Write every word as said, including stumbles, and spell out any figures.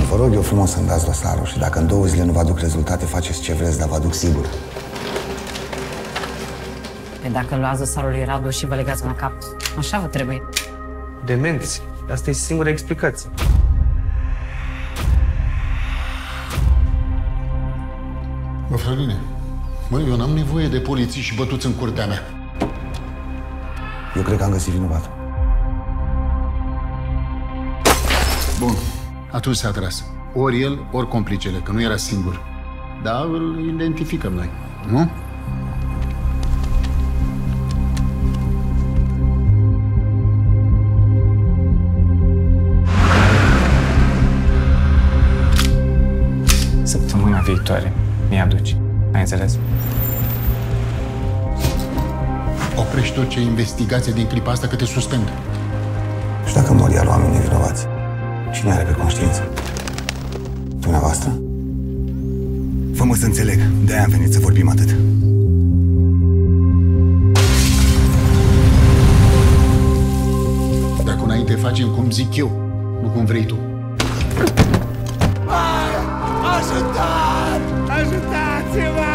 Vă rog eu frumos să-mi dați dosarul și dacă în două zile nu vă aduc rezultate, faceți ce vreți, dar vă aduc sigur. Pe dacă luați dosarul lui Radu și vă legați la cap, așa vă trebuie. Demenți. Asta e singura explicație. Bă, Florile, bă, eu n-am nevoie de polițiști bătuți în curtea mea. Eu cred că am găsit vinovatul. Bun, atunci s-a tras. Ori el, ori complicele, că nu era singur. Dar îl identificăm noi, nu? Săptămâna viitoare mi-aduci. Ai înțeles? Oprești tot ce investigație din clipa asta, că te suspend. Și dacă mor iar oamenii nevinovați, cine are pe conștiință? Dumneavoastră? Fă-mă să înțeleg. De-aia am venit să vorbim atât. Dacă înainte facem cum zic eu, nu cum vrei tu. Ajutat! Ajutați-mă!